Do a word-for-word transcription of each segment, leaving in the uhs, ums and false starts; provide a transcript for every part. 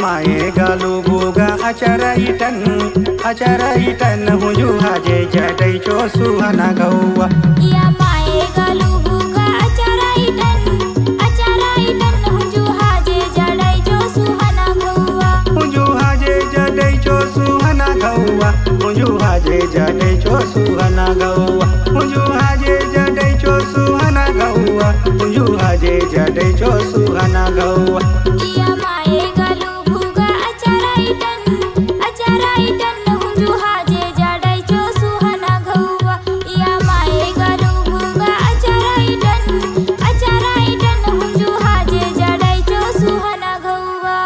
माए गालू बुगा अचारा इटन अचारा इटन हुजु हाजे जडै चो सुहाना गौवा या माए गालू बुगा अचारा इटन अचारा इटन हुजु हाजे जडै चो सुहाना गौवा हुजु हाजे जडै चो सुहाना गौवा हुजु हाजे जडै चो सुहाना गौवा हुजु हाजे जडै चो सुहाना गौवा हुजु हाजे जडै चो सुहाना गौवा या माए गालू बुगा अचारा इटन अचारा इटन हुजु हाजे जडै चो सुहाना गौवा या माए गालू बुगा अचारा इटन अचारा इटन हुजु हाजे जडै चो सुहाना गौवा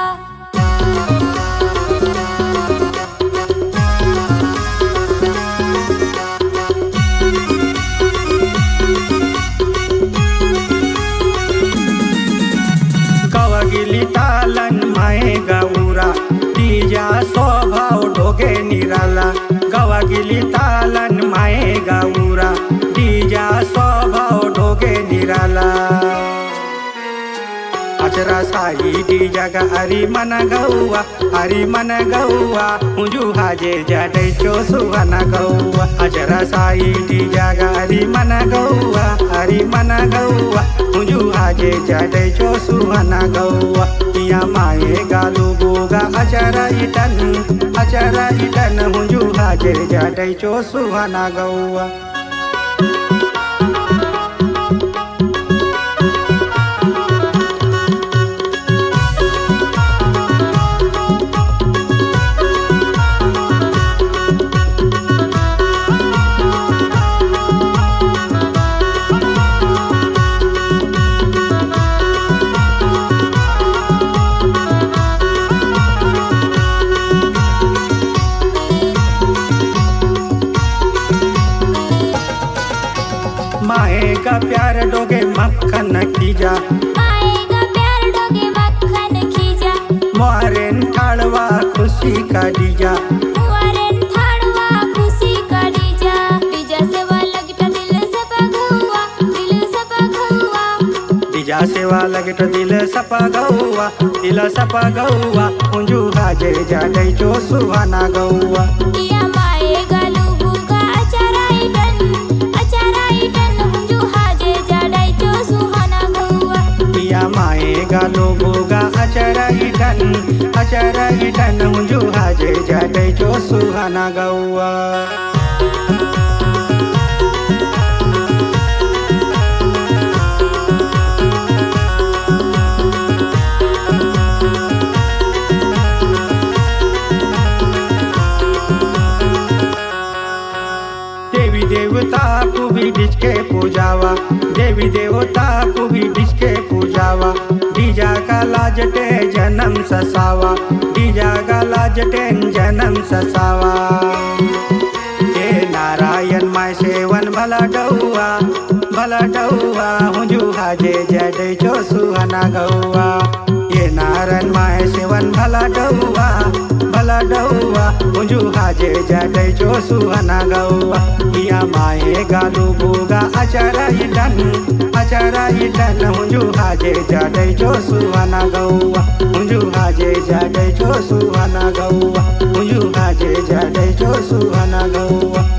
गिली तालन माए गौरा तीजा स्वभाव ढोगे निराला गवा गिली तालन माए गौरा तीजा स्वभाव ढोगे निराला अचरा साई डीजा गा हरी मन गौवा हरी मन गौवा हुजु हाजे जडै चो सुहाना गौवा अचरा साई डीजा गा हरी मन गौवा हरी मन गौवा हुजु हाजे जडै चो सुहाना गौवा या माए गालू बुगा अचरा इटन अचरा इटन हुजु हाजे जडै चो सुहाना गौवा माए का प्यार डोगे मक्खन खीजा माए का प्यार डोगे मक्खन खीजा मोरेन ठाड़वा खुशी का डीजा मोरेन ठाड़वा खुशी का डीजा डीजा से लगट दिल सपा गौवा दिल सपा गौवा डीजा से लगट दिल सपा गौवा दिल सपा गौवा हुजु हाजे जडै चो सुहाना गौवा या माए गालू बुगा अचारा इटन अचारा इटन हुजु हाजे जडै चो सुहाना गौवा या माए गालू बुगा अचारा इटन अचारा इटन हुजु हाजे जडै चो सुहाना गौवा देवी देवता को भी डिचके पूजावा देवी देवता को भी डिचके पूजावा डीजा का लाजटे जन्म ससावा डीजा का लाजटे जन्म ससावा हे नारायण माय सेवन भला डौआ भला डौआ हुजु हाजे जडै चो सुहाना गौवा ये नारायण माय सेवन भला डौआ भला डौआ हुजु हाजे जडै चो सुहाना गौवा या माए गालू बुगा अचारा इटन अचारा इटन हुजु हाजे जडै चो सुहाना गौवा हुजु हाजे जडै चो सुहाना गौवा हुजु हाजे जडै चो सुहाना गौवा।